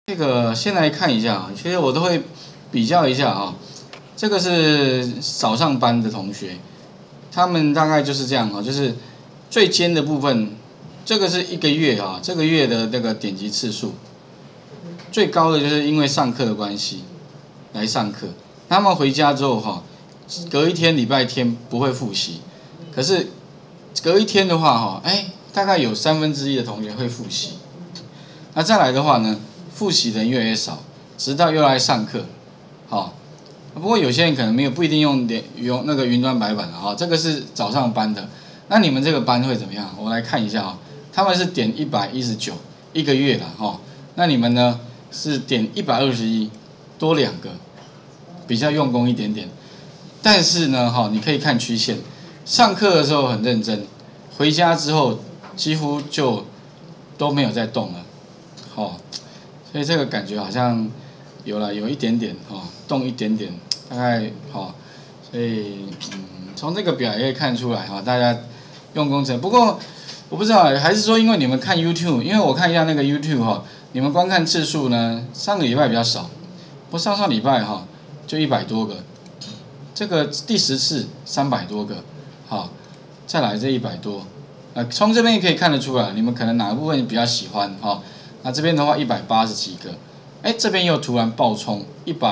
这个先来看一下啊，其实我都会比较一下啊。这个是早上班的同学，他们大概就是这样啊，就是最尖的部分，这个是1个月啊，这个月的那个点击次数，最高的就是因为上课的关系来上课，他们回家之后哈，隔一天礼拜天不会复习，可是隔一天的话哈，大概有1/3的同学会复习。那再来的话呢，复习的人越来越少，直到又来上课，好。不过有些人可能不一定用那个云端白板啊，这个是早上班的。那你们这个班会怎么样？我来看一下啊，他们是点119，一个月啦哈。那你们呢是点121，多2个，比较用功一点点。但是呢哈，你可以看曲线，上课的时候很认真，回家之后几乎就都没有再动了，好，所以这个感觉好像有一点点哈，动一点点，大概好，所以从这个表也可以看出来哈，大家用功程。不过我不知道，还是说因为你们看 YouTube， 因为我看一下那个 YouTube 哈，你们观看次数呢，上个礼拜比较少，不过上礼拜哈就100多个，这个第10次300多个，好，再来这100多，从这边也可以看得出来，你们可能哪个部分比较喜欢哈。那这边的话180几个，这边又突然爆冲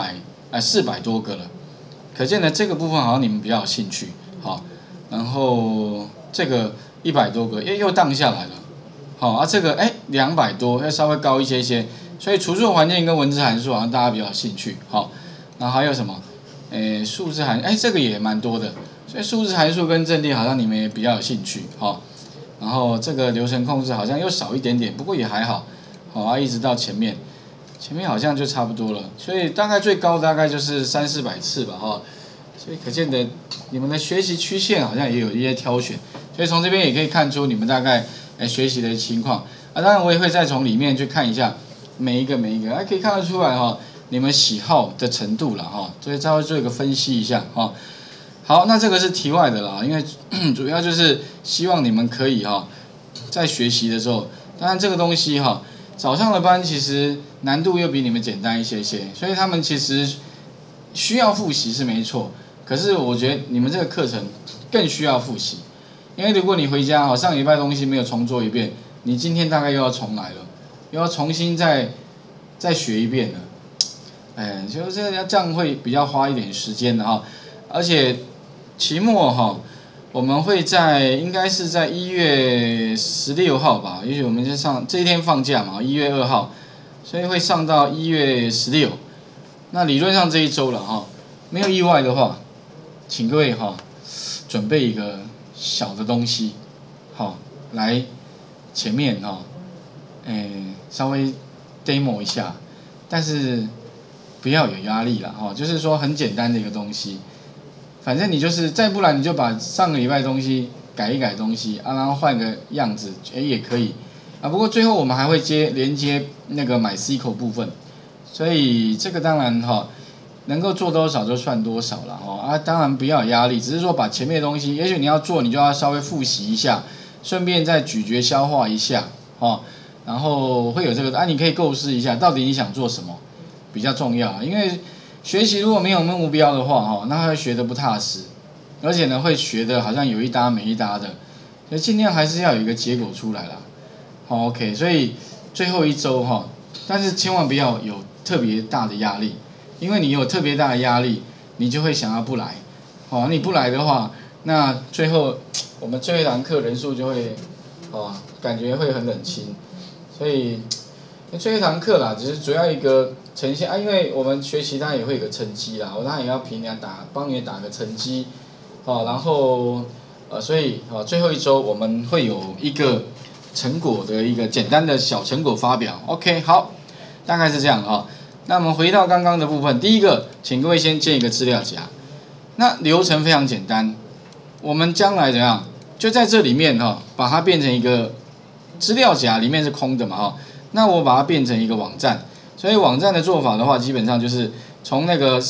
400多个了，可见呢这个部分好像你们比较有兴趣，好，然后这个100多个，又荡下来了，好，这个200多，要稍微高一些，所以除错环境跟文字函数好像大家比较有兴趣，好，然后还有什么，数字函，这个也蛮多的，所以数字函数跟阵地好像你们也比较有兴趣，好，然后这个流程控制好像又少一点点，不过也还好。好，一直到前面好像就差不多了，所以大概最高大概就是300-400次吧，哈，所以可见的你们的学习曲线好像也有一些挑选，所以从这边也可以看出你们大概学习的情况，当然我也会再从里面去看一下每一个，可以看得出来哈，你们喜好的程度了哈，所以再会做一个分析一下哈。好，那这个是题外的啦，因为主要就是希望你们可以哈，在学习的时候，当然这个东西哈。早上的班其实难度又比你们简单一些，所以他们其实需要复习是没错，可是我觉得你们这个课程更需要复习，因为如果你回家上礼拜东西没有重做一遍，你今天大概又要重来了，又要重新再学一遍了，就是这样会比较花一点时间的哈，而且期末哈。我们会应该是在1月16号吧，也许我们就这一天放假嘛，1月2号，所以会上到1月16。那理论上这一周了哈，没有意外的话，请各位哈准备一个小的东西，好来前面哈，稍微 demo 一下，但是不要有压力了哈，就是说很简单的一个东西。反正你就是再不然你就把上个礼拜的东西改一改东西然后换个样子也可以不过最后我们还会连接那个MySQL部分，所以这个当然能够做多少就算多少了当然不要有压力，只是说把前面的东西，也许你要做你就要稍微复习一下，顺便再咀嚼消化一下然后会有这个你可以构思一下到底你想做什么比较重要，因为学习如果没有目标的话那会学得不踏实，而且呢会学得好像有一搭没一搭的，所以尽量还是要有一个结果出来啦。OK， 所以最后一周但是千万不要有特别大的压力，因为你有特别大的压力，你就会想要不来。你不来的话，那最后我们最后一堂课人数就会感觉会很冷清，所以最后一堂课啦，只是主要一个呈现因为我们学习当然也会有个成绩啦，我当然也要帮你打个成绩，然后所以最后一周我们会有一个成果的一个简单的小成果发表 ，OK， 好，大概是这样那我们回到刚刚的部分，第一个，请各位先建一个资料夹，那流程非常简单，我们将来怎样，就在这里面把它变成一个资料夹，里面是空的嘛那我把它变成一个网站，所以网站的做法的话，基本上就是从那个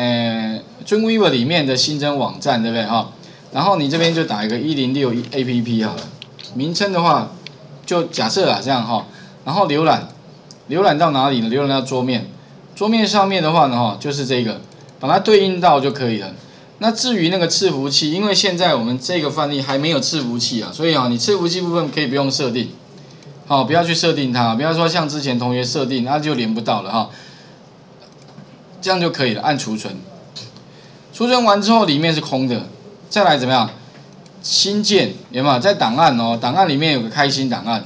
Dreamweaver 里面的新增网站，对不对然后你这边就打一个106 APP 好了，名称的话就假设这样然后浏览浏览到哪里呢？浏览到桌面，桌面上面的话呢，哈，就是这个，把它对应到就可以了。那至于那个伺服器，因为现在我们这个范例还没有伺服器啊，所以啊，你伺服器部分可以不用设定，好，不要去设定它，不要说像之前同学设定，那就连不到了哈，这样就可以了，按储存。储存完之后，里面是空的，再来怎么样？新建有没有？在档案哦，档案里面有个开新档案。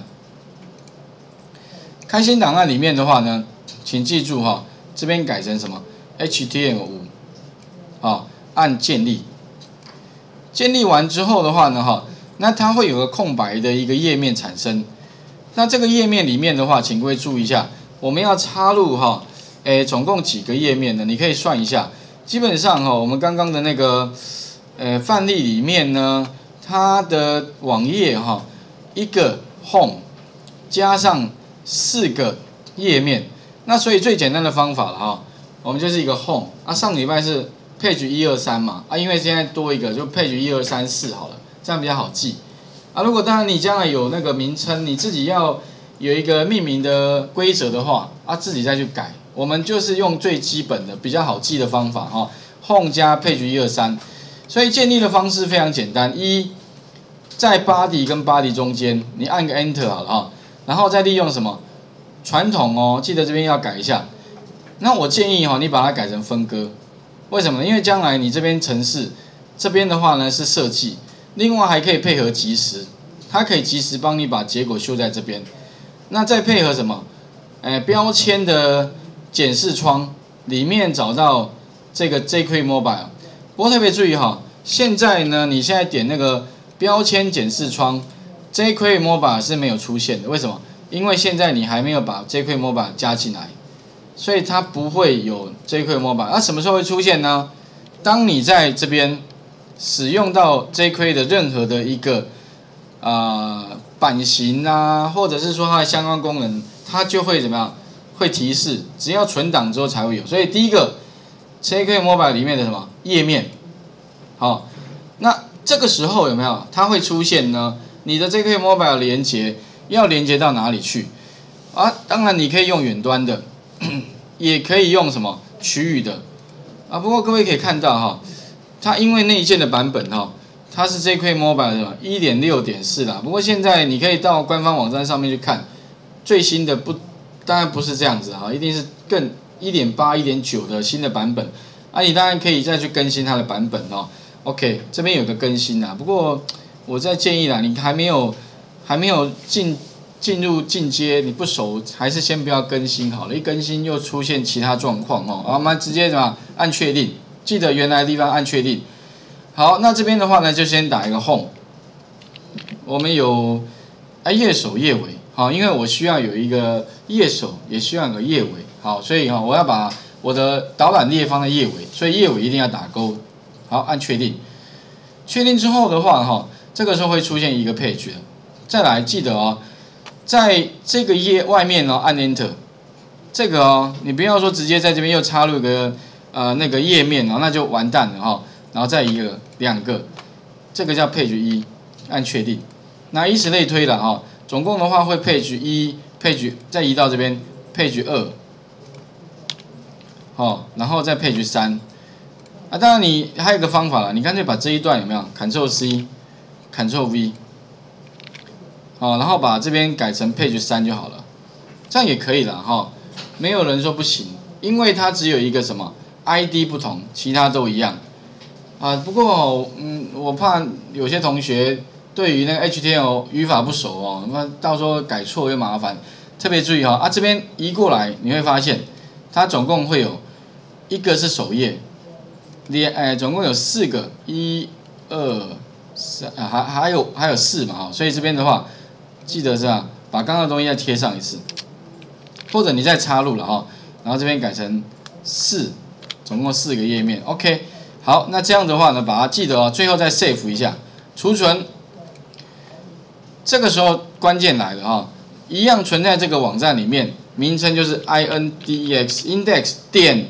开新档案里面的话呢，请记住哈，这边改成什么 ？HTML5， 好，按建立。建立完之后的话呢，哈，那它会有个空白的一个页面产生。那这个页面里面的话，请各位注意一下，我们要插入哈，总共几个页面呢？你可以算一下。基本上哈，我们刚刚的那个范例里面呢，它的网页哈，一个 home 加上4个页面，那所以最简单的方法了哈，我们就是一个 home 啊，上个礼拜是 page 1、2、3嘛啊，因为现在多一个就 page 1、2、3、4好了，这样比较好记啊。如果当然你将来有那个名称，你自己要有一个命名的规则的话啊，自己再去改。我们就是用最基本的比较好记的方法哈 ，home 加 page 1、2、3，所以建立的方式非常简单，在 body 跟 body 中间，你按个 enter 好了哈，然后再利用什么传统哦，记得这边要改一下。那我建议哈，你把它改成分割，为什么呢？因为将来你这边程式这边的话呢是设计，另外还可以配合即时，它可以即时帮你把结果修在这边。那再配合什么？标签的检视窗里面找到这个 jQuery Mobile， 不过特别注意哈，现在呢，你现在点那个标签检视窗 ，jQuery Mobile 是没有出现的。为什么？因为现在你还没有把 jQuery Mobile 加进来，所以它不会有 jQuery Mobile。那什么时候会出现呢？当你在这边使用到 jQuery 的任何的一个版型啊，或者是说它的相关功能，它就会怎么样？会提示，只要存档之后才会有。所以第一个 jQuery Mobile 里面的什么页面，好，那这个时候有没有它会出现呢？你的 jQuery Mobile 连接要连接到哪里去？啊，当然你可以用远端的，也可以用什么区域的啊。不过各位可以看到哈，它因为内建的版本哈，它是 jQuery Mobile 的 1.6.4 啦。不过现在你可以到官方网站上面去看，最新的当然不是这样子哈，一定是更 1.8、1.9 的新的版本啊。你当然可以再去更新它的版本哦。OK， 这边有个更新啦，不过我在建议啦，你还没有进入进阶，你不熟，还是先不要更新好了。一更新又出现其他状况哦，我们直接怎么按确定？记得原来的地方按确定。好，那这边的话呢，就先打一个 home。我们有页首页尾，好，因为我需要有一个页首，也需要有个页尾，好，所以我要把我的导览列放在页尾，所以页尾一定要打勾。好，按确定。确定之后的话，这个时候会出现一个 page。再来记得哦，在这个页外面按 Enter。这个你不要说直接在这边又插入一个那个页面那就完蛋了然后再两个，这个叫 page 1，按确定。那以此类推了总共的话会 page 1 ，page 再移到这边 page 2，然后再 page 3。当然你还有一个方法啦，你干脆把这一段有没有 Ctrl C，Ctrl V， 然后把这边改成 page 3就好了，这样也可以了没有人说不行，因为它只有一个什么 ID 不同，其他都一样不过我怕有些同学对于那个 HTML 语法不熟那到时候改错又麻烦，特别注意这边移过来你会发现，它总共会有一个是首页。总共有4个，1、2、3，还有4嘛所以这边的话，记得是把刚刚的东西再贴上一次，或者你再插入了然后这边改成4，总共4个页面 ，OK， 好，那这样的话呢，把它记得最后再 save 一下，储存。这个时候关键来了一样存在这个网站里面，名称就是 index 点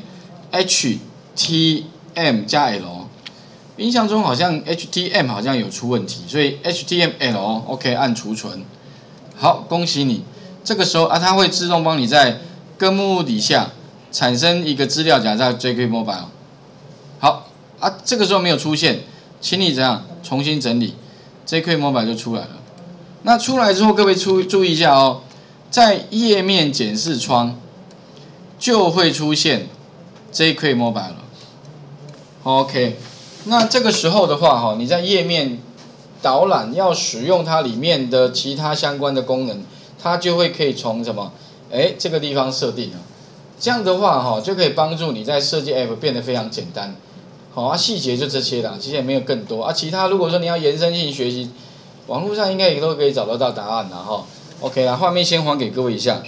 htm 加 l， 印象中好像 htm 好像有出问题，所以 html OK 按储存。好，恭喜你， 这个时候啊，它会自动帮你在根目录底下产生一个资料夹在 jQuery Mobile。好啊，这个时候没有出现，请你怎样重新整理 jQuery Mobile 就出来了。那出来之后，各位注意一下哦，在页面检视窗就会出现 jQuery Mobile 了。OK， 那这个时候的话哈，你在页面导览要使用它里面的其他相关的功能，它就会可以从什么？这个地方设定了。这样的话哈，就可以帮助你在设计 App 变得非常简单。好啊，细节就这些啦，其实也没有更多啊。其他如果说你要延伸性学习，网络上应该也都可以找得到答案啦哈。OK 啦，画面先还给各位一下。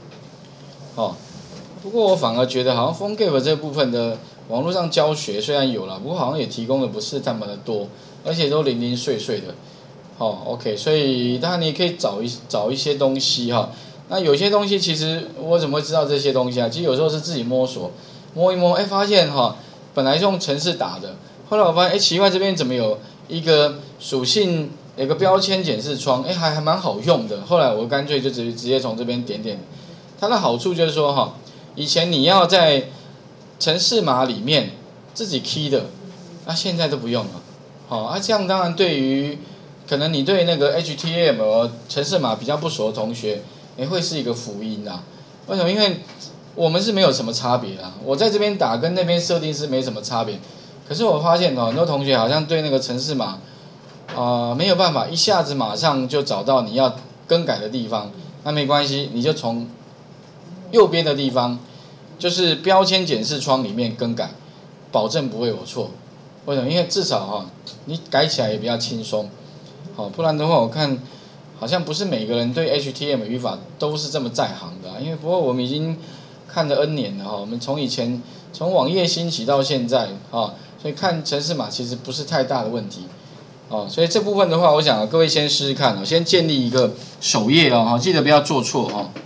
不过我反而觉得好像 PhoneGap 这部分的网络上教学虽然有啦，不过好像也提供的不是那么的多，而且都零零碎碎的。OK， 所以当然你可以找一些东西哈。那有些东西其实我怎么会知道这些东西啊？其实有时候是自己摸索，摸一摸，发现本来是用程式打的，后来我发现奇怪，这边怎么有一个属性，有个标签检视窗，还蛮好用的。后来我干脆就直接从这边点点。它的好处就是说以前你要在程式码里面自己 key 的，现在都不用了。这样当然对于可能你对那个 HTML 程式码比较不熟的同学，会是一个福音啦。为什么？因为我们是没有什么差别啦。我在这边打跟那边设定是没什么差别。可是我发现很多同学好像对那个程式码没有办法一下子马上就找到你要更改的地方。那没关系，你就从右边的地方，就是标签检视窗里面更改，保证不会有错。为什么？因为至少你改起来也比较轻松。不然的话我看好像不是每个人对 HTML 语法都是这么在行的因为不过我们已经看了 N 年了我们从以前从网页兴起到现在所以看程式码其实不是太大的问题所以这部分的话，我想各位先试试看先建立一个首页记得不要做错